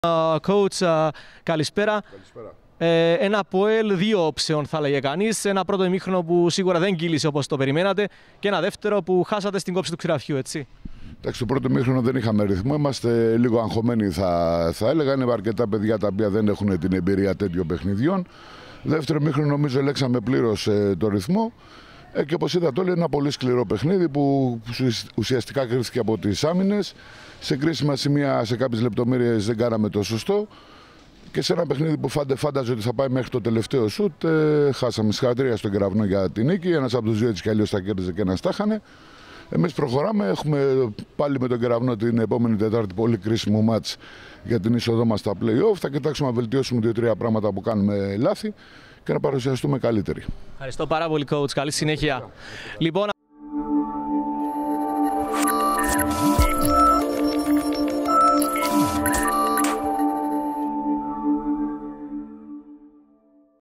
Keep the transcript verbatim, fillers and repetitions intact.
Uh, coach, uh, καλησπέρα. Καλησπέρα. Ε, ένα ΑΠΟΕΛ δύο όψεων, θα λέγε κανείς. Ένα πρώτο ημίχρονο που σίγουρα δεν κύλησε όπως το περιμένατε και ένα δεύτερο που χάσατε στην κόψη του ξηραφιού, έτσι. Εντάξει, το πρώτο ημίχρονο δεν είχαμε ρυθμό. Είμαστε λίγο αγχωμένοι, θα, θα έλεγα. Είναι αρκετά παιδιά τα οποία δεν έχουν την εμπειρία τέτοιων παιχνιδιών. Δεύτερο ημίχρονο νομίζω ελέγξαμε πλήρως ε, το ρυθμό. Ε, και όπως είδατε όλοι, ένα πολύ σκληρό παιχνίδι που ουσιαστικά κρίθηκε από τις άμυνες. Σε κρίσιμα σημεία, σε κάποιες λεπτομέρειες δεν κάναμε το σωστό. Και σε ένα παιχνίδι που φάντε, φάνταζε ότι θα πάει μέχρι το τελευταίο σουτ, ε, χάσαμε. Συγχαρητήρια στον Κεραυνό για την νίκη. Ένας από τους δύο έτσι κι αλλιώς τα κέρδιζε και ένας τα χάνε. Εμείς προχωράμε. Έχουμε πάλι με τον Κεραυνό την επόμενη Τετάρτη πολύ κρίσιμο μάτς για την είσοδό μας στα play-off. Θα κοιτάξουμε να βελτιώσουμε δύο-τρία πράγματα που κάνουμε λάθη και να παρουσιαστούμε καλύτεροι. Ευχαριστώ πάρα πολύ, coach. Καλή συνέχεια. Λοιπόν,